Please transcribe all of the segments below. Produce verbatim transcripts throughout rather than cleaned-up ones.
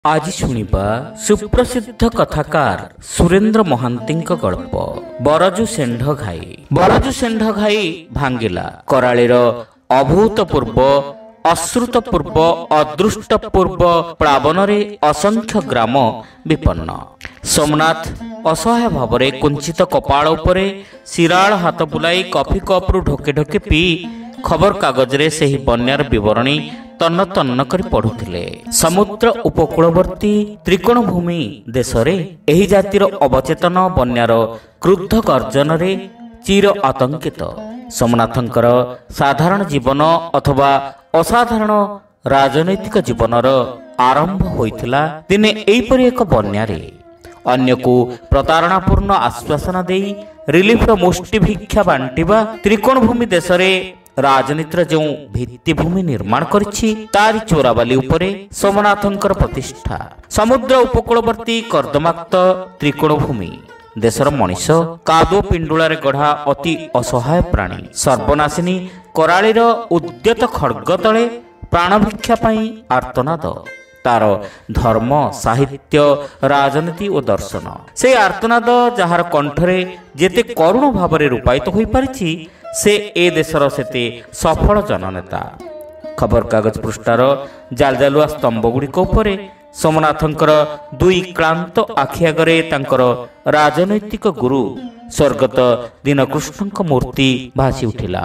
आज शुणिबा सुप्रसिद्ध कथाकार सुरेन्द्र महांतीଙ୍କ गल्प बरजु सेंढ घाई। बरजु सेंढ घाई भांगिला कराळीर अभूतपूर्व अश्रुतपूर्व अदृष्टपूर्व प्लावनरे असंख्य ग्राम विपन्न। सोमनाथ असहाय भावरे कुंचित कपाळ उपरे शिराळ हाथ बुलाई कॉफी कप रु ढोके ढोके पी खबर कागजरे सेही बन्यार विवरणी तन्न तन्न करी पढ़ुथिले। समुद्र उपकूलवर्ती त्रिकोण भूमि देशरे एही जातिर अवचेतन बन्यार क्रुद्ध गर्जनरे चिर आतंकित। सोमनाथंकर साधारण जीवन अथवा असाधारण राजनैतिक जीवनर आरंभ होइथिला दिने एहीपरि एक बन्यारे। अन्यकु प्रतारणापूर्ण आश्वासन देई रिलीफर मुष्टि भिक्षा बांटिबा त्रिकोण भूमि देशरे राजनीतिर जो भित्तिभूमि निर्माण करिछि तारि चोराबाली उपरे सोमनाथंकर प्रतिष्ठा। समुद्र उपकूलवर्ती कर्दमाक्त त्रिकोण भूमि देशर मनीष कादो पिंडुलारे गढ़ा अति असहाय प्राणी सर्वनाशिनी कराळीर उद्यत खड्ग तले प्राणभिक्षा पाई आर्तनाद। तार धर्म साहित्य राजनीति और दर्शन से आर्तनाद जार कंठरे जेते करुण भावरे रूपायित होई परिछि से ए देशर सेते सफल जननेता। खबर कागज पृष्ठार जालजालुआ स्तंभ गुड़िक उपरे सोमनाथंकर दुई क्लांत आखि आगरे तांकर राजनैतिक गुरु स्वर्गत दीनकृष्णଙ୍କ मूर्ति भासी उठिला।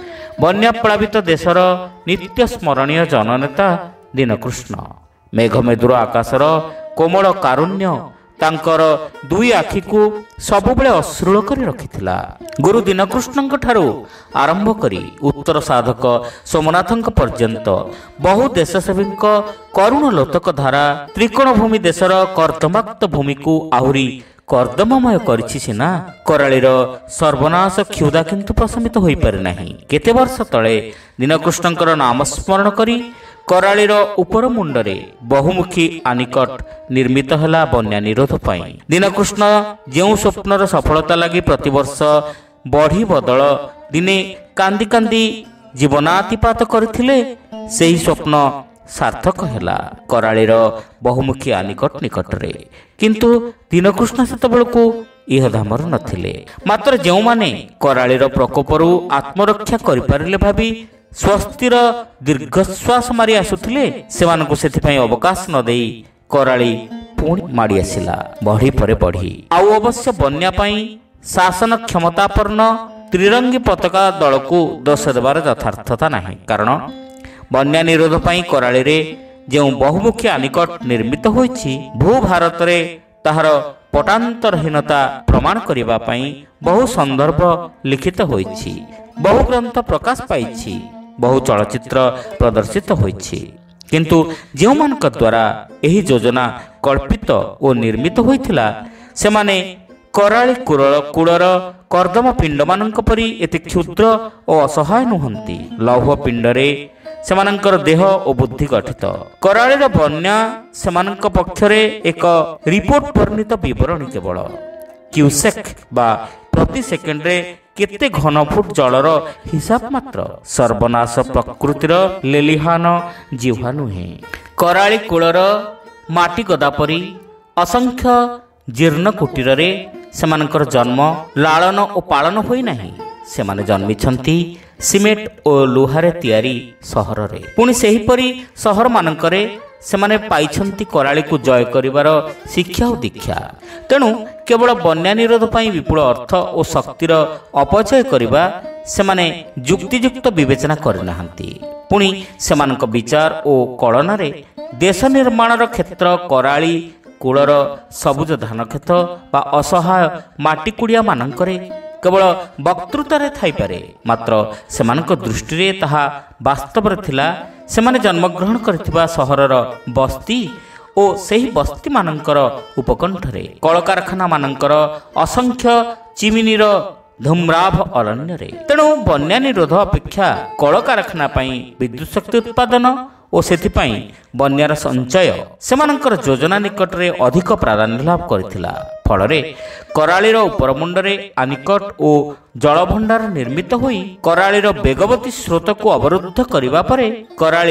बन्या प्लावित देशर नित्य स्मरणीय जननेता दीनकृष्ण मेघमेदुर आकाशर कोमल कारुण्य तांकर दुई आखि को सबुबले अश्रुल करी रखिथिला। गुरु दीनकृष्णଙ୍କ ठारू आरंभ करी उत्तर साधक सोमनाथଙ୍କ पर्यंत बहु देशसेवीଙ୍କ करुण लोतक धारा त्रिकोण भूमि देशर कर्दमाक्त भूमि को आहुरी कर्दममय करिछि सिना कराळीर सर्वनाश क्षुधा किंतु प्रशमित होई पारि नाही। केते वर्ष तळे दीनकृष्णଙ୍କର नाम स्मरण करी कराळीर उपर मुंडरे बहुमुखी आनिकट निर्मित हला बन्या निरोध पाई। दीनकृष्ण जेउ स्वप्नर सफलता लगी प्रतिवर्ष बढ़ी बदल दिने कांदी कांदी जीवनातिपात करथिले सेही स्वप्न सार्थक हला कराळीर बहुमुखी आनिकट निकटरे। किंतु दीनकृष्ण सेतबेलकु इह धामर नथिले। मात्र जेउ माने कराळीर प्रकोपरु आत्मरक्षा करि पारिले भाबी स्वस्तिर दीर्घश्वास मारी आसुथिले सेमानकु सेथिपई अवकाश न देई कराळी पुणी माड़ी आसिला बढ़ी परे बढ़ी। आउ अवश्य बन्या पई शासन क्षमतापन्न त्रिरंगी पताका दलकु दोष देबार यथार्थता नाही। कारण बन्या निरोध पई कराळी रे जो बहुमुखी आनिकट निर्मित होईछि भू भारत रे ताहार पटांतरहीनता प्रमाण करिबा पई बहु संदर्भ लिखित होईछि, बहु ग्रंथ प्रकाश पाइछि, बहु चलचित्र प्रदर्शित होईछि। किंतु जो मानक द्वारा एही योजना कल्पित और निर्मित होइथिला सेमाने कराळी कूलर कर्दम पिंड मानक परि एते क्षुद्र और असहाय नुहंती। लौह पिंडरे सेमानंकर देह और बुद्धि गठित। कराळीर बन्या सेमानंक पक्षरे एक रिपोर्ट वर्णित विवरणी केवल क्यूसेक बा प्रति सेकेंड रे केते घन फुट जलर हिसाब मात्र। सर्वनाश प्रकृतिर लेलिहान जीवा नुहे। कराळी कूलर माटी गदा परी असंख्य जीर्ण कुटीर रे सेमानकर जन्म लालन और पालन होई नाही। सेमाने जन्मिछंती सिमेंट और लुहारे तैयारी सहर रे। पुणी सेही परी सहर मानकरे सेमाने पाइछंती कराळी को जय करिवार शिक्षा और दीक्षा। तेणु केवल बन्या निरोध पाई विपुल अर्थ और शक्तिर अपचय करिबा सेमाने युक्तियुक्त विवेचना करनाहांती। पुणी सेमानक विचार और कलना रे देश निर्माणर क्षेत्र कराळी कूलर सबुज धान खेत बा असहाय माटी कुड़िया मानकरे केवल वक्तृतारे थाई पारे। मात्र सेमानक दृष्टि रे ताहा वास्तव रे थिला सेमाने जन्मग्रहण करथिबा सहरर बस्ती ओ सेही बस्ती मानकर उपकंठरे कलकारखाना मानकर असंख्य चिमिनीर धूम्राभ अरण्य रे। तेणु बन्या निरोध अपेक्षा कलकारखाना पई विद्युत शक्ति उत्पादन और सेथिपाई बन्यार संचय सेमानंकर योजना निकट रे अधिक प्राधान्य लाभ करथिला। फलरे कराळीर उपरमुंडरे आनिकट और जलभंडार निर्मित होई कराळीर बेगवती स्रोत को अवरुद्ध करिबा परे कराळी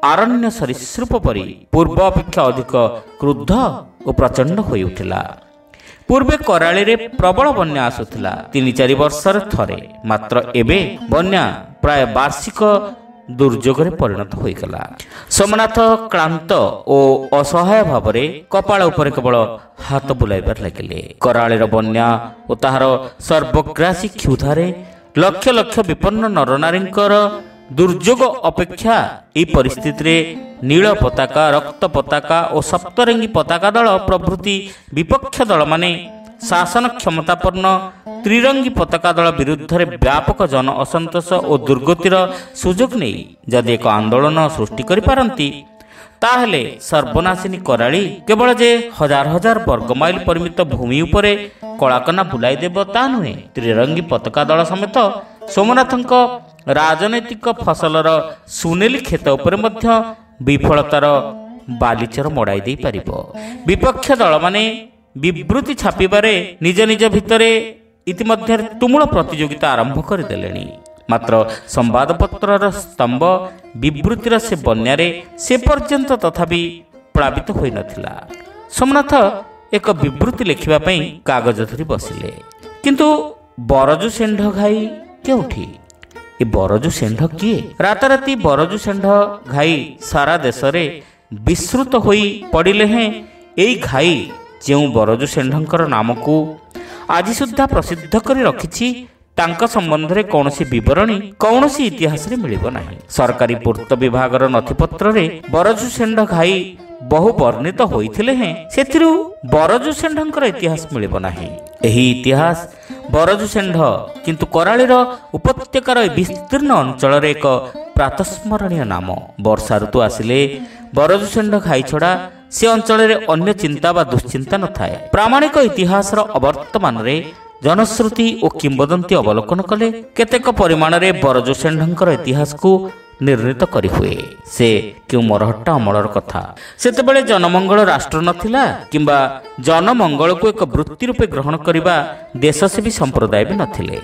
ଆରଣ୍ୟ ସରୀସୃପ ପରି ପୂର୍ବ ଅପେକ୍ଷା ଅଧିକ କ୍ରୁଦ୍ଧ ଓ ପ୍ରଚଣ୍ଡ ହୋଇଉଠିଲା। ପୂର୍ବେ କରାଳିରେ ପ୍ରବଳ ବନ୍ୟା ଆସୁଥିଲା ତିନି ଚାରି ବର୍ଷରେ ଥରେ, ମାତ୍ର ଏବେ ବନ୍ୟା ପ୍ରାୟ ବାର୍ଷିକ ଦୁର୍ଯୋଗରେ ପରିଣତ ହୋଇଗଲା। ସୋମନାଥ କ୍ଳାନ୍ତ ଓ ଅସହାୟ ଭାବରେ କପାଳ ଉପରେ କେବଳ ହାତ ବୁଲାଇବାର ଲାଗିଲେ। କରାଳିର ବନ୍ୟା ଓ ତାହାର ସର୍ବଗ୍ରାସୀ କ୍ଷୁଧାରେ ଲକ୍ଷ ଲକ୍ଷ ବିପନ୍ନ ନରନାରୀଙ୍କର ଦୁର୍ଯୋଗ ଅପେକ୍ଷା ଏହି ପରିସ୍ଥିତିରେ ନୀଳ ପତାକା, ରକ୍ତ ପତାକା ଓ ସପ୍ତରଙ୍ଗୀ ପତାକା ଦଳ ପ୍ରଭୃତି ବିପକ୍ଷ ଦଳମାନେ ଶାସନ କ୍ଷମତାପନ୍ନ ତ୍ରିରଙ୍ଗୀ ପତାକା ଦଳ ବିରୁଦ୍ଧରେ ବ୍ୟାପକ ଜନ ଅସନ୍ତୋଷ ଓ ଦୁର୍ଗତିର ସୁଯୋଗ ନେଇ ଯଦି ଏକ ଆନ୍ଦୋଳନ ସୃଷ୍ଟି କରିପାରନ୍ତି, ତାହେଲେ ସର୍ବନାଶିନୀ କରାଳି କେବଳ ଯେ ହଜାର ହଜାର ବର୍ଗମାଇଲ ପରିମିତ ଭୂମି ଉପରେ କଳାକନା ବୁଲାଇ ଦେବ ତା ନୁହେଁ, ତ୍ରିରଙ୍ଗୀ ପତାକା ଦଳ ସମେତ ସୋମନାଥଙ୍କ ରାଜନୈତିକ ଫସଲର ସୁନେଲି କ୍ଷେତ ଉପରେ ମଧ୍ୟ ବିଫଳତାର ବାଲିଚର ମଡ଼ାଇ ଦେଇପାରିବ। ବିପକ୍ଷ ଦଳମାନେ ବିବୃତି ଛାପିବାରେ ନିଜ ନିଜ ଭିତରେ ଇତିମଧ୍ୟରେ ତୁମୁଳ ପ୍ରତିଯୋଗିତା ଆରମ୍ଭ କରିଦେଲେଣି। ମାତ୍ର ସମ୍ବାଦପତ୍ରର ସ୍ତମ୍ଭ ବିବୃତିର ସେ ବନ୍ୟାରେ ସେ ପର୍ଯ୍ୟନ୍ତ ତଥାପି ପ୍ଳାବିତ ହୋଇନଥିଲା। ସୋମନାଥ ଏକ ବିବୃତି ଲେଖିବା ପାଇଁ କାଗଜ ଧରି ବସିଲେ, କିନ୍ତୁ ବରଜୁ ଷେଣ୍ଢ ଘାଇ କେଉଁଠି? ଏ ବରଜୁ ଷେଣ୍ଢ କିଏ? ରାତାରାତି ବରଜୁ ଷେଣ୍ଢ ଘାଇ ସାରା ଦେଶରେ ବିସ୍ତୃତ ହୋଇ ପଡ଼ିଲେ ହେଁ ଏଇ ଘାଇ ଯେଉଁ ବରଜୁ ଷେଣ୍ଢଙ୍କର ନାମକୁ ଆଜି ସୁଦ୍ଧା ପ୍ରସିଦ୍ଧ କରି ରଖିଛି, ତାଙ୍କ ସମ୍ବନ୍ଧରେ କୌଣସି ବିବରଣୀ କୌଣସି ଇତିହାସରେ ମିଳିବ ନାହିଁ। ସରକାରୀ ପୂର୍ତ୍ତ ବିଭାଗର ନଥିପତ୍ରରେ ବରଜୁ ଷେଣ୍ଢ ଘାଇ ବହୁ ବର୍ଣ୍ଣିତ ହୋଇଥିଲେ ହେଁ ସେଥିରୁ ବରଜୁ ଷେଣ୍ଢଙ୍କର ଇତିହାସ ମିଳିବ ନାହିଁ। ଏହି ଇତିହାସ ବରଜୁ ଷେଣ୍ଢ କିନ୍ତୁ କରାଳିର ଉପତ୍ୟକାର ବିସ୍ତୀର୍ଣ୍ଣ ଅଞ୍ଚଳରେ ଏକ ପ୍ରାତସ୍ମରଣୀୟ ନାମ। ବର୍ଷା ଋତୁ ଆସିଲେ ବରଜୁ ଷେଣ୍ଢ ଘାଇ ଛଡ଼ା ସେ ଅଞ୍ଚଳରେ ଅନ୍ୟ ଚିନ୍ତା ବା ଦୁଶ୍ଚିନ୍ତା ନଥାଏ। ପ୍ରାମାଣିକ ଇତିହାସର ଅବର୍ତ୍ତମାନରେ ଜନଶ୍ରୁତି ଓ କିମ୍ବଦନ୍ତୀ ଅବଲୋକନ କଲେ କେତେକ ପରିମାଣରେ ବରଜୁ ଷେଣ୍ଢଙ୍କର ଇତିହାସକୁ ନିର୍ଣ୍ଣିତ କରିହୁଏ। ସେ କେଉଁ ମରହଟ୍ଟା ଅମଳର କଥା। ସେତେବେଳେ ଜନମଙ୍ଗଳ ରାଷ୍ଟ୍ର ନଥିଲା କିମ୍ବା ଜନମଙ୍ଗଳକୁ ଏକ ବୃତ୍ତି ରୂପେ ଗ୍ରହଣ କରିବା ଦେଶସେବୀ ସମ୍ପ୍ରଦାୟ ବି ନଥିଲେ।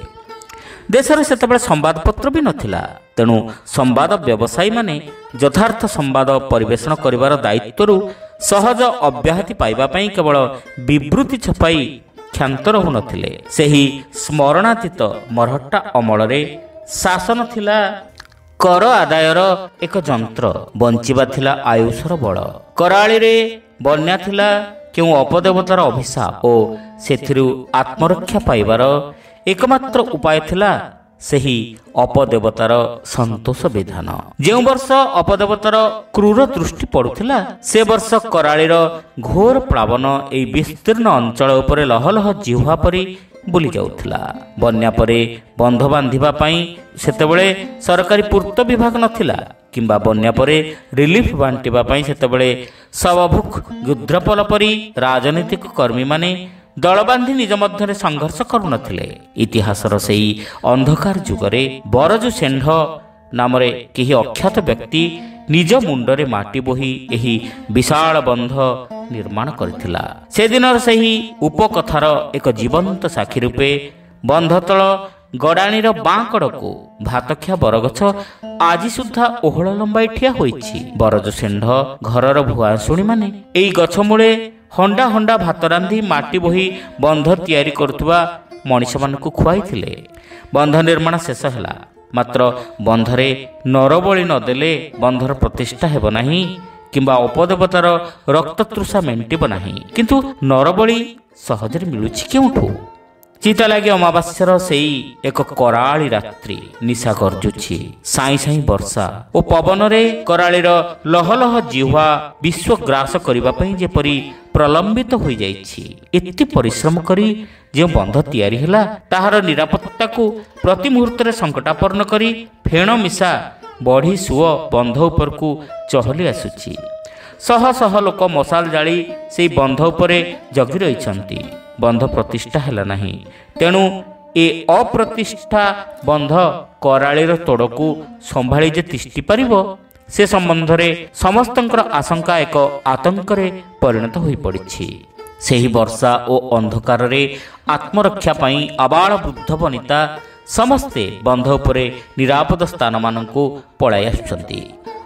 ଦେଶରେ ସେତେବେଳେ ସମ୍ବାଦପତ୍ର ବି ନଥିଲା। ତେଣୁ ସମ୍ବାଦ ବ୍ୟବସାୟୀମାନେ ଯଥାର୍ଥ ସମ୍ବାଦ ପରିବେଷଣ କରିବାର ଦାୟିତ୍ୱରୁ ସହଜ ଅବ୍ୟାହତି ପାଇବା ପାଇଁ କେବଳ ବିବୃତି ଛପାଇ କ୍ଷାନ୍ତ ରହୁନଥିଲେ। ସେହି ସ୍ମରଣାତୀତ ମରହଟ୍ଟା ଅମଳରେ ଶାସନ ଥିଲା କର ଆଦାୟର ଏକ ଯନ୍ତ୍ର, ବଞ୍ଚିବା ଥିଲା ଆୟୁଷର ବଳ। କରାଳିରେ ବନ୍ୟା ଥିଲା କେଉଁ ଅପଦେବତାର ଅଭିଶାପ ଓ ସେଥିରୁ ଆତ୍ମରକ୍ଷା ପାଇବାର ଏକମାତ୍ର ଉପାୟ ଥିଲା ସେହି ଅପଦେବତାର ସନ୍ତୋଷ ବିଧାନ। ଯେଉଁ ବର୍ଷ ଅପଦେବତାର କ୍ରୂର ଦୃଷ୍ଟି ପଡୁଥିଲା, ସେ ବର୍ଷ କରାଳିର ଘୋର ପ୍ଳାବନ ଏହି ବିସ୍ତୀର୍ଣ୍ଣ ଅଞ୍ଚଳ ଉପରେ ଲହ ଲହ ଜିହ୍ୱା ପରି ବୁଲି ଯାଉଥିଲା। ବନ୍ୟା ପରେ ବନ୍ଧ ବାନ୍ଧିବା ପାଇଁ ସେତେବେଳେ ସରକାରୀ ପୂର୍ତ୍ତ ବିଭାଗ ନଥିଲା କିମ୍ବା ବନ୍ୟା ପରେ ରିଲିଫ ବାଣ୍ଟିବା ପାଇଁ ସେତେବେଳେ ସବଭୁକ୍ ଯୁଦ୍ଧପଲ ପରି ରାଜନୈତିକ କର୍ମୀମାନେ ଦଳ ବାନ୍ଧି ନିଜ ମଧ୍ୟରେ ସଂଘର୍ଷ କରୁନଥିଲେ। ଇତିହାସର ସେହି ଅନ୍ଧକାର ଯୁଗରେ ବରଜୁ ଷେଣ୍ଢ ନାମରେ କେହି ଅଖ୍ୟାତ ବ୍ୟକ୍ତି ନିଜ ମୁଣ୍ଡରେ ମାଟି ବୋହି ଏହି ବିଶାଳ ବନ୍ଧ ନିର୍ମାଣ କରିଥିଲା। ସେଦିନର ସେହି ଉପକଥାର ଏକ ଜୀବନ୍ତ ସାକ୍ଷୀ ରୂପେ ବନ୍ଧତଳ ଗଡ଼ାଣିର ବାଁ କଡ଼କୁ ଭାତଖିଆ ବରଗଛ ଆଜି ସୁଦ୍ଧା ଓହଳ ଲମ୍ବାଇ ଠିଆ ହୋଇଛି। ବରଜୁ ଷେଣ୍ଢ ଘରର ଭୁଆଶୁଣୀମାନେ ଏହି ଗଛ ମୂଳେ ହଣ୍ଡା ହଣ୍ଡା ଭାତ ରାନ୍ଧି ମାଟି ବୋହି ବନ୍ଧ ତିଆରି କରୁଥିବା ମଣିଷମାନଙ୍କୁ ଖୁଆଇଥିଲେ। ବନ୍ଧ ନିର୍ମାଣ ଶେଷ ହେଲା, ମାତ୍ର ବନ୍ଧରେ ନରବଳି ନଦେଲେ ବନ୍ଧର ପ୍ରତିଷ୍ଠା ହେବ ନାହିଁ କିମ୍ବା ଅପଦେବତାର ରକ୍ତତୃଷା ମେଣ୍ଟିବ ନାହିଁ। କିନ୍ତୁ ନରବଳି ସହଜରେ ମିଳୁଛି କେଉଁଠୁ? ଚିତା ଲାଗି ଅମାବାସ୍ୟାର ସେଇ ଏକ କରାଳି ରାତ୍ରି ନିଶା ଗର୍ଜୁଛି। ସାଇଁ ସାଇଁ ବର୍ଷା ଓ ପବନରେ କରାଳିର ଲହ ଲହ ଜିହ୍ୱା ବିଶ୍ୱ ଗ୍ରାସ କରିବା ପାଇଁ ଯେପରି ପ୍ରଲମ୍ବିତ ହୋଇଯାଇଛି। ଏତେ ପରିଶ୍ରମ କରି ଯେଉଁ ବନ୍ଧ ତିଆରି ହେଲା, ତାହାର ନିରାପତ୍ତାକୁ ପ୍ରତି ମୁହୂର୍ତ୍ତରେ ସଙ୍କଟାପନ୍ନ କରି ଫେଣ ମିଶା ବଢ଼ି ସୁଅ ବନ୍ଧ ଉପରକୁ ଚହଲି ଆସୁଛି। ଶହ ଶହ ଲୋକ ମଶାଲ ଜାଳି ସେହି ବନ୍ଧ ଉପରେ ଜଗି ରହିଛନ୍ତି। ବନ୍ଧ ପ୍ରତିଷ୍ଠା ହେଲା ନାହିଁ। ତେଣୁ ଏ ଅପ୍ରତିଷ୍ଠା ବନ୍ଧ କରାଳିର ତୋଡ଼କୁ ସମ୍ଭାଳି ଯେ ତିଷ୍ଠି ପାରିବ, ସେ ସମ୍ବନ୍ଧରେ ସମସ୍ତଙ୍କର ଆଶଙ୍କା ଏକ ଆତଙ୍କରେ ପରିଣତ ହୋଇପଡ଼ିଛି। ସେହି ବର୍ଷା ଓ ଅନ୍ଧକାରରେ ଆତ୍ମରକ୍ଷା ପାଇଁ ଆବାଳ ବୃଦ୍ଧ ବନିତା ସମସ୍ତେ ବନ୍ଧ ଉପରେ ନିରାପଦ ସ୍ଥାନମାନଙ୍କୁ ପଳାଇ ଆସୁଛନ୍ତି।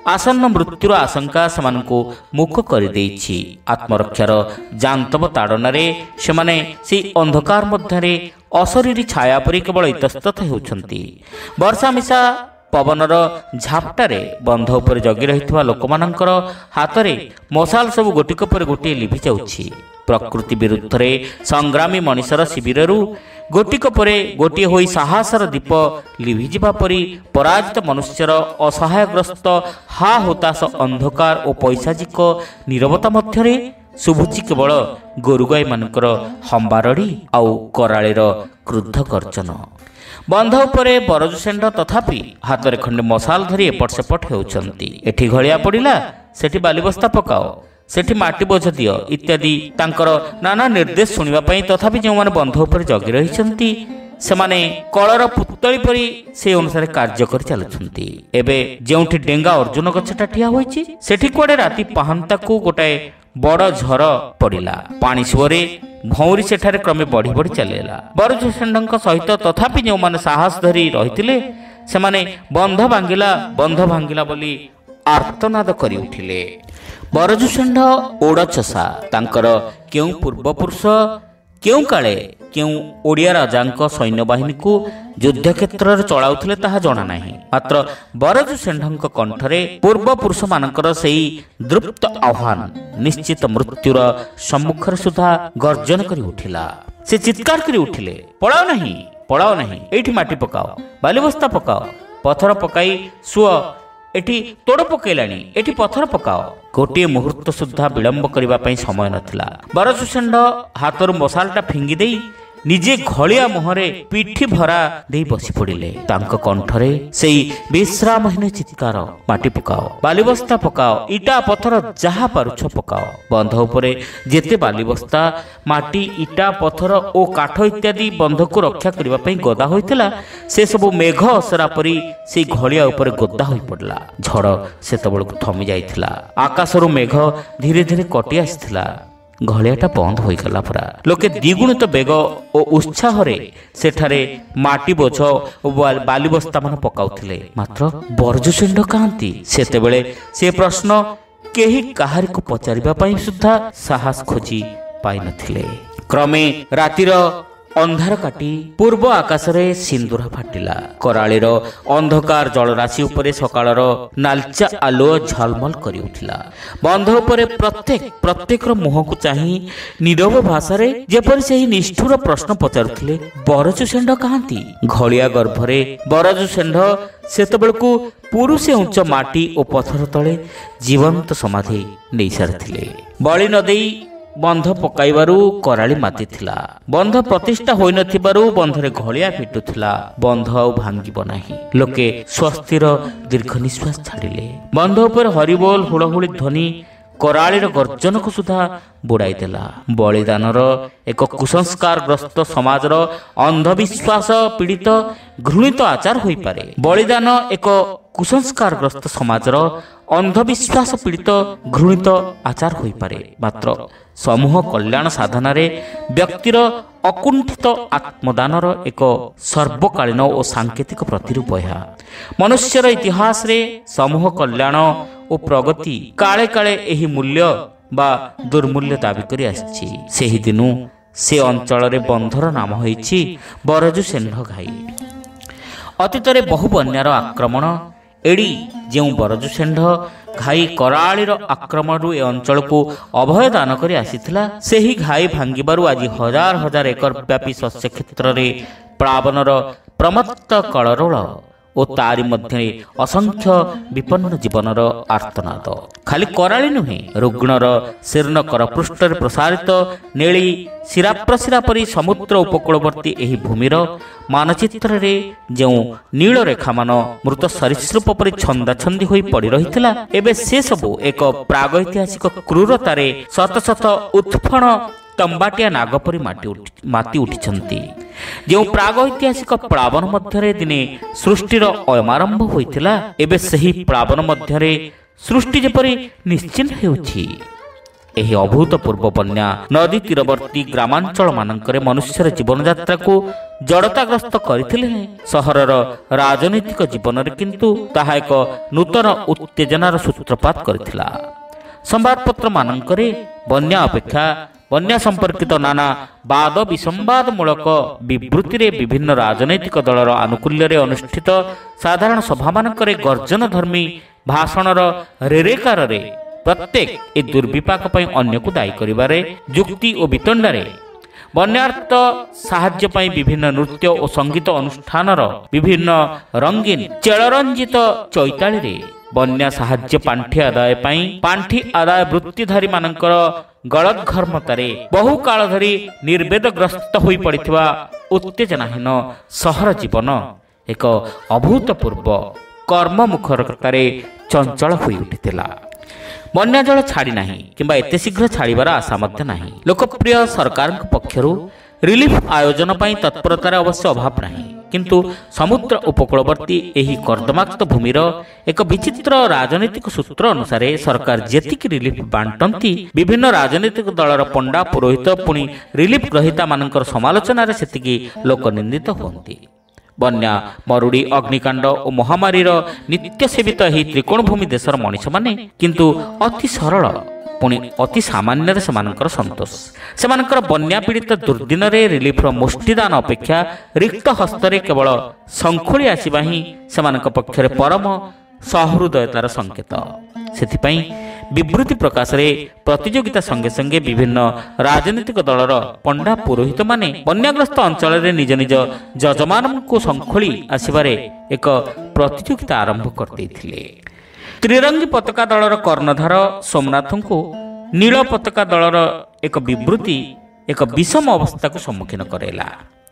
आसन्न मृत्युर आशंका सेमानकु मुख करिदेछि। आत्मरक्षार जान्तव ताड़नारे सेमाने से अंधकार मध्यरे अशरीरी छाया परि केवल इतस्तत हेउछन्ति। वर्षा मिशा पवनर झापटारे बंध उपर जगी रहितवा लोकमानंकर हातरे मशाल सब गोटिक पर गोटे लिभि जाउछि। प्रकृति विरुद्ध रे संग्रामी मनुष्यर शिविररू गोटिक परे गोटे होई साहसर दीप लिभि जिबा परि पराजित मनुष्यर असहायग्रस्त हा होतास अंधकार और पैशाजिक नीरवता मध्यरे शुभुची केवल गोरुगाई मानकर हंबारड़ी आउ कराळीर क्रुद्ध गर्जन। बंध उपरे बरजू षेंढ तथापि हातरे खंडे मशाल धरी एपट सेपट हेउछन्ति। एठी घलिया पड़िला सेठी बालिबस्ता पकाओ सेठी माटी बोझ दियो इत्यादि तांकर नाना निर्देश सुनिबा पई तथापि जो माने बंध उपरे जगी रहिछन्ति सेमाने कलर पुतली परि से अनुसार कार्य कर चलुछन्ति। एबे जेउठी डेंगा अर्जुन गछटा ठिया होईछि सेठी कोडे राती पाहंता को गोटाए बड़ झर पड़िला। पानी सुअरे भौरी सेठारे क्रमे बढ़ी बढ़ी चलेला। बरजू षेंढଙ୍କ सहित तथापि जो माने साहस धरी रहिथिले सेमाने बंध भांगिला बंध भांगिला बोली आर्तनाद करि उठिले। बरजू षेंढ ओडचसा तांकर केउ पूर्वपुरुष केउ काले केउ ओडिया राजांक सैन्यबाहिनी को युद्ध क्षेत्र रे चलाउथिले ताहा जणा नाही। मात्र बरजू षेंढଙ୍କ कंठरे पूर्वपुरुष मानकर सेई दृप्त आह्वान निश्चित मृत्युर सम्मुखर सुधा गर्जन करी उठिला। से चित्कार करी उठिले पळाओ नाही पळाओ नाही एठी माटी पकाओ बालिबस्ता पकाओ पत्थर पकाई सुअ एठी तोड़ पकेलानी एठी पत्थर पकाओ। गोटे मुहूर्त सुधा विलंब करबा पई समय नथिला। बरजू षेंढ हातरु मशालटा फिंगी देई निजे घलिया मुहरे पिठी भरा दे बसी पड़िले। तांक कंठरे सेई विश्रामहीन चित्कार माटी पकाओ बालिबस्ता पकाओ इटा पत्थर जहा पारुछ पकाओ। बंध उपरे जेते बालिबस्ता माटी इटा पत्थर ओ काठ इत्यादि बंध को रक्षा करबा पई गदा होइतला से सब मेघ असरा परी से घलिया उपरे गदा होई पड़ला। झड़ सेतबेलकु थमी जाइथिला। आकाशरु मेघ धीरे धीरे कटि आसिथिला। घलियाटा बंद हो गला परा। लोके द्विगुणित बेग और उत्साह सेठारे माटी बोझ और बालिबस्ता मान पकाउथिले। मात्र बरजू षेंढ कांती सेतेबेले से प्रश्न केही काहारी को पचारिबा पई सुद्धा साहस खोजी पाई नथिले। क्रमे रातिर अंधार काटी पूर्व आकाश रे सिंदूर फाटिला। कराळीर अंधकार जलराशि उपरे सकाळर नालचा आलो झलमल करी उठिला। बंध उपरे प्रत्येक प्रत्येक मुह को चाही नीरव भाषा रे जेपरि सेही निष्ठुर प्रश्न पचारुथिले बरजू षेंढ कांती। घलिया गर्भरे बरजू षेंढ सेतबेलकु पुरुषे उच्च माटी और पत्थर तले जीवंत समाधि नै सारिथिले। बळी नदी बंध पकाइबारु कराली माती थिला। बंध प्रतिष्ठा होई नथिबारु बंधरे घलिया फिटुथिला। बंध आउ भांगिब नाही। लोके स्वस्तिर दीर्घ निश्वास छाड़िले। बंध उपर हरिबोल हुड़हुड़ी ध्वनि करालीर गर्जन को सुधा बुड़ाई देला। बलिदानर एक कुसंस्कार ग्रस्त समाजर अंधविश्वास पीड़ित घृणित आचार होई पारे। बलिदान एक कुसंस्कार ग्रस्त समाजर अंधविश्वास पीड़ित घृणित आचार होई पारे। मात्र समूह कल्याण साधनारे व्यक्तिर अकुंठित आत्मदानर एक सर्वकालीन और सांकेतिक प्रतिरूप है। मनुष्यर इतिहास रे समूह कल्याण और प्रगति काले काले एही मूल्य बा दुर्मूल्य दाबी करी आछि। सेही दिनु से अंचल रे बंधर नाम होइछि बरजू षेंढ घाई। अतीतरे बहु बन्यार आक्रमण एड़ी जो बरजू षेंढ घाई कराळीर आक्रमणरू ए अंचल को अभय दान करी आसीथिला सेही घाई भांगिबारु आज हजार हजार एकर व्यापी शस्य क्षेत्र रे प्लावनर प्रमत्त कलरोल और तारी मध्य असंख्य विपन्न जीवनर आर्तनाद। खाली कराली नुहे रुग्णर शीर्ण करपृष्ठ प्रसारित नेली शिराप्रशिरा परी समुद्र उपकूलवर्ती एही भूमिर मानचित्र रे जो नील रेखा मान मृत सरीसृप परी छंदा छंदी होई पड़ी रहिथिला एबे से सबु एक प्रागैतिहासिक क्रूरतारे शत शत उत्फण तंबाटिया नागपरी माति उठिछंती। जो प्रागैतिहासिक प्लावन मध्यरे दिने सृष्टिर अयमारंभ होइथिला एबे सही प्लावन मध्यरे सृष्टि जेपरि निश्चिन्न हेउछि। ଏହି ଅଭୂତପୂର୍ବ ବନ୍ୟା ନଦୀ ତୀରବର୍ତ୍ତୀ ଗ୍ରାମାଞ୍ଚଳ ମାନଙ୍କରେ ମନୁଷ୍ୟର ଜୀବନଯାତ୍ରାକୁ ଜଡ଼ତାଗ୍ରସ୍ତ କରିଥିଲେ ହେଁ ସହରର ରାଜନୈତିକ ଜୀବନରେ କିନ୍ତୁ ତାହା ଏକ ନୂତନ ଉତ୍ତେଜନାର ସୂତ୍ରପାତ କରିଥିଲା। ସମ୍ବାଦପତ୍ର ମାନଙ୍କରେ ବନ୍ୟା ଅପେକ୍ଷା ବନ୍ୟା ସମ୍ପର୍କିତ ନାନା ବାଦ ବିସମ୍ବାଦମୂଳକ ବିବୃତିରେ ବିଭିନ୍ନ ରାଜନୈତିକ ଦଳର ଆନୁକୂଲ୍ୟରେ ଅନୁଷ୍ଠିତ ସାଧାରଣ ସଭାମାନଙ୍କରେ ଗର୍ଜନ ଧର୍ମୀ ଭାଷଣର ରେରେକାରରେ ପ୍ରତ୍ୟେକ ଏ ଦୁର୍ବିପାକ ପାଇଁ ଅନ୍ୟକୁ ଦାୟୀ କରିବାରେ ଯୁକ୍ତି ଓ ବିତଣ୍ଡାରେ ବନ୍ୟାର୍ଥ ସାହାଯ୍ୟ ପାଇଁ ବିଭିନ୍ନ ନୃତ୍ୟ ଓ ସଙ୍ଗୀତ ଅନୁଷ୍ଠାନର ବିଭିନ୍ନ ରଙ୍ଗୀନ ଚେଳରଞ୍ଜିତ ଚୈତାଳିରେ ବନ୍ୟା ସାହାଯ୍ୟ ପାଣ୍ଠି ଆଦାୟ ପାଇଁ ପାଣ୍ଠି ଆଦାୟ ବୃତ୍ତିଧାରୀ ମାନଙ୍କର ଗଳଦ୍ଘର୍ମତାରେ ବହୁ କାଳ ଧରି ନିର୍ବେଦଗ୍ରସ୍ତ ହୋଇ ପଡ଼ିଥିବା ଉତ୍ତେଜନାହୀନ ସହର ଜୀବନ ଏକ ଅଭୂତପୂର୍ବ କର୍ମମୁଖରତାରେ ଚଞ୍ଚଳ ହୋଇ ଉଠିଥିଲା। ବନ୍ୟା ଜଳ ଛାଡ଼ି ନାହିଁ କିମ୍ବା ଏତେ ଶୀଘ୍ର ଛାଡ଼ିବାର ଆଶା ମଧ୍ୟ ନାହିଁ। ଲୋକପ୍ରିୟ ସରକାରଙ୍କ ପକ୍ଷରୁ ରିଲିଫ୍ ଆୟୋଜନ ପାଇଁ ତତ୍ପରତାର ଅବଶ୍ୟ ଅଭାବ ନାହିଁ, କିନ୍ତୁ ସମୁଦ୍ର ଉପକୂଳବର୍ତ୍ତୀ ଏହି କର୍ଦ୍ଦମାକ୍ତ ଭୂମିର ଏକ ବିଚିତ୍ର ରାଜନୈତିକ ସୂତ୍ର ଅନୁସାରେ ସରକାର ଯେତିକି ରିଲିଫ୍ ବାଣ୍ଟନ୍ତି ବିଭିନ୍ନ ରାଜନୈତିକ ଦଳର ପଣ୍ଡା ପୁରୋହିତ ପୁଣି ରିଲିଫ୍ ଗ୍ରହୀତା ମାନଙ୍କର ସମାଲୋଚନାରେ ସେତିକି ଲୋକ ନିନ୍ଦିତ ହୁଅନ୍ତି। ବନ୍ୟା ମରୁଡ଼ି ଅଗ୍ନିକାଣ୍ଡ ଓ ମହାମାରୀର ନିତ୍ୟ ସେବିତ ଏହି ତ୍ରିକୋଣଭୂମି ଦେଶର ମଣିଷମାନେ କିନ୍ତୁ ଅତି ସରଳ ପୁଣି ଅତି ସାମାନ୍ୟରେ ସେମାନଙ୍କର ସନ୍ତୋଷ। ସେମାନଙ୍କର ବନ୍ୟା ପୀଡ଼ିତ ଦୁର୍ଦିନରେ ରିଲିଫର ମୁଷ୍ଟିଦାନ ଅପେକ୍ଷା ରିକ୍ତ ହସ୍ତରେ କେବଳ ଶଙ୍ଖୁଳି ଆସିବା ହିଁ ସେମାନଙ୍କ ପକ୍ଷରେ ପରମ ସହୃଦୟତାର ସଂକେତ। ସେଥିପାଇଁ ବିବୃତି ପ୍ରକାଶରେ ପ୍ରତିଯୋଗିତା ସଙ୍ଗେ ସଙ୍ଗେ ବିଭିନ୍ନ ରାଜନୈତିକ ଦଳର ପଣ୍ଡା ପୁରୋହିତମାନେ ବନ୍ୟାଗ୍ରସ୍ତ ଅଞ୍ଚଳରେ ନିଜ ନିଜ ଯଜମାନଙ୍କୁ ଶଙ୍ଖୁଳି ଆସିବାରେ ଏକ ପ୍ରତିଯୋଗିତା ଆରମ୍ଭ କରିଦେଇଥିଲେ। ତ୍ରିରଙ୍ଗୀ ପତାକା ଦଳର କର୍ଣ୍ଣଧାର ସୋମନାଥଙ୍କୁ ନୀଳ ପତାକା ଦଳର ଏକ ବିବୃତି ଏକ ବିଷମ ଅବସ୍ଥାକୁ ସମ୍ମୁଖୀନ କରାଇଲା।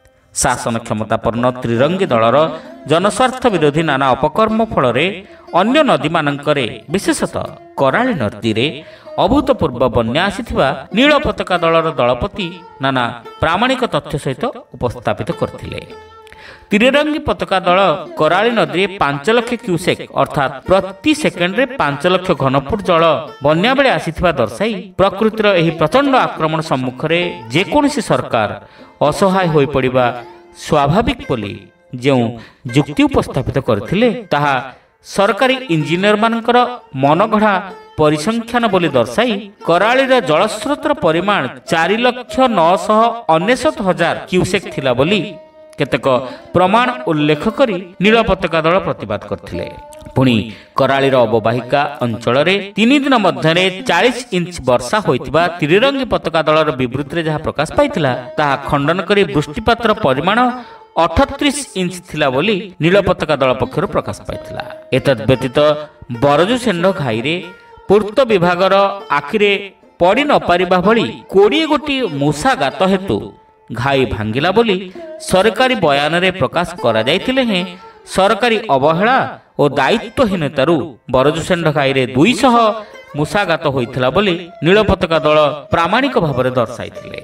ଶାସନ କ୍ଷମତାପନ୍ନ ତ୍ରିରଙ୍ଗୀ ଦଳର ଜନସ୍ୱାର୍ଥ ବିରୋଧୀ ନାନା ଅପକର୍ମ ଫଳରେ ଅନ୍ୟ ନଦୀମାନଙ୍କରେ ବିଶେଷତଃ କରାଳି ନଦୀରେ ଅଭୂତପୂର୍ବ ବନ୍ୟା ଆସିଥିବା ନୀଳ ପତାକା ଦଳର ଦଳପତି ନାନା ପ୍ରାମାଣିକ ତଥ୍ୟ ସହିତ ଉପସ୍ଥାପିତ କରିଥିଲେ। ତ୍ରିରଙ୍ଗୀ ପତାକା ଦଳ କରାଳି ନଦୀରେ ପାଞ୍ଚ ଲକ୍ଷ କ୍ୟୁସେକ୍ ଅର୍ଥାତ୍ ପ୍ରତି ସେକେଣ୍ଡରେ ପାଞ୍ଚ ଲକ୍ଷ ଘନଫୁଟ ଜଳ ବନ୍ୟା ବେଳେ ଆସିଥିବା ଦର୍ଶାଇ ପ୍ରକୃତିର ଏହି ପ୍ରଚଣ୍ଡ ଆକ୍ରମଣ ସମ୍ମୁଖରେ ଯେକୌଣସି ସରକାର ଅସହାୟ ହୋଇପଡ଼ିବା ସ୍ୱାଭାବିକ ବୋଲି ଯେଉଁ ଯୁକ୍ତି ଉପସ୍ଥାପିତ କରିଥିଲେ ତାହା ସରକାରୀ ଇଞ୍ଜିନିୟରମାନଙ୍କର ମନଗଢ଼ା ପରିସଂଖ୍ୟାନ ବୋଲି ଦର୍ଶାଇ କରାଳିର ଜଳସ୍ରୋତର ପରିମାଣ ଚାରି ଲକ୍ଷ ନଅଶହ ଅନେଶତ ହଜାର କ୍ୟୁସେକ୍ ଥିଲା ବୋଲି କେତେକ ପ୍ରମାଣ ଉଲ୍ଲେଖ କରି ନୀଳ ପତାକା ଦଳ ପ୍ରତିବାଦ କରିଥିଲେ। ପୁଣି କରାଳିର ଅବବାହିକା ଅଞ୍ଚଳରେ ତିନି ଦିନ ମଧ୍ୟରେ ଚାଳିଶ ଇଞ୍ଚ ବର୍ଷା ହୋଇଥିବା ତ୍ରିରଙ୍ଗୀ ପତାକା ଦଳର ବିବୃତିରେ ଯାହା ପ୍ରକାଶ ପାଇଥିଲା ତାହା ଖଣ୍ଡନ କରି ବୃଷ୍ଟିପାତର ପରିମାଣ ଅଠତିରିଶ ଇଞ୍ଚ ଥିଲା ବୋଲି ନୀଳ ପତାକା ଦଳ ପକ୍ଷରୁ ପ୍ରକାଶ ପାଇଥିଲା। ଏତଦ୍ ବ୍ୟତୀତ ବରଜୁ ଷେଣ୍ଢ ଘାଇରେ ପୂର୍ତ୍ତ ବିଭାଗର ଆଖିରେ ପଡ଼ି ନ ପାରିବା ଭଳି କୋଡ଼ିଏ ଗୋଟି ମୂଷା ଗାତ ହେତୁ ଘାଇ ଭାଙ୍ଗିଲା ବୋଲି ସରକାରୀ ବୟାନରେ ପ୍ରକାଶ କରାଯାଇଥିଲେ ହେଁ ସରକାରୀ ଅବହେଳା ଓ ଦାୟିତ୍ୱହୀନତାରୁ ବରଜୁ ଷେଣ୍ଢ ଘାଇରେ ଦୁଇଶହ ମୂଷାଘାତ ହୋଇଥିଲା ବୋଲି ନୀଳ ପତାକା ଦଳ ପ୍ରାମାଣିକ ଭାବରେ ଦର୍ଶାଇଥିଲେ।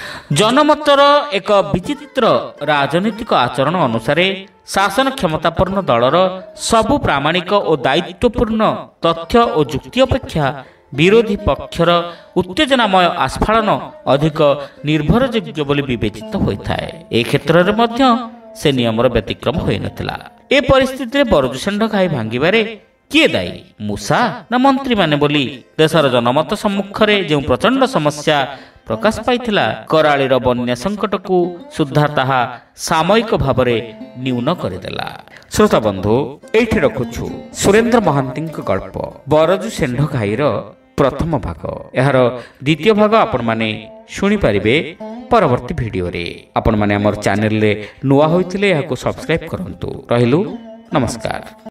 ଜନମତର ଏକ ବିଚିତ୍ର ରାଜନୈତିକ ଆଚରଣ ଅନୁସାରେ ଶାସନ କ୍ଷମତାପନ୍ନ ଦଳର ସବୁ ପ୍ରାମାଣିକ ଓ ଦାୟିତ୍ୱପୂର୍ଣ୍ଣ ତଥ୍ୟ ଓ ଯୁକ୍ତି ଅପେକ୍ଷା ବିରୋଧୀ ପକ୍ଷର ଉତ୍ତେଜନାମୟ ଆସ୍ଫାଳନ ଅଧିକ ନିର୍ଭରଯୋଗ୍ୟ ବୋଲି ବିବେଚିତ ହୋଇଥାଏ। ଏ କ୍ଷେତ୍ରରେ ମଧ୍ୟ ସେ ନିୟମର ବ୍ୟତିକ୍ରମ ହୋଇନଥିଲା। ଏ ପରିସ୍ଥିତିରେ ବରଜୁ ଷେଣ୍ଢ ଘାଇ ଭାଙ୍ଗିବାରେ କିଏ ଦାୟୀ, ମୂଷା ନା ମନ୍ତ୍ରୀମାନେ ବୋଲି ଦେଶର ଜନମତ ସମ୍ମୁଖରେ ଯେଉଁ ପ୍ରଚଣ୍ଡ ସମସ୍ୟା ପ୍ରକାଶ ପାଇଥିଲା କରାଳିର ବନ୍ୟା ସଂକଟକୁ ସୁଦ୍ଧା ତାହା ସାମୟିକ ଭାବରେ ନ୍ୟୁନ କରିଦେଲା। ଶ୍ରୋତା ବନ୍ଧୁ, ଏଇଠି ରଖୁଛୁ ସୁରେନ୍ଦ୍ର ମହାନ୍ତିଙ୍କ ଗଳ୍ପ ବରଜୁ ଷେଣ୍ଢ ଘାଇର ପ୍ରଥମ ଭାଗ। ଏହାର ଦ୍ୱିତୀୟ ଭାଗ ଆପଣମାନେ ଶୁଣିପାରିବେ ପରବର୍ତ୍ତୀ ଭିଡ଼ିଓରେ। ଆପଣମାନେ ଆମର ଚ୍ୟାନେଲରେ ନୂଆ ହୋଇଥିଲେ ଏହାକୁ ସବସ୍କ୍ରାଇବ୍ କରନ୍ତୁ। ରହିଲୁ, ନମସ୍କାର।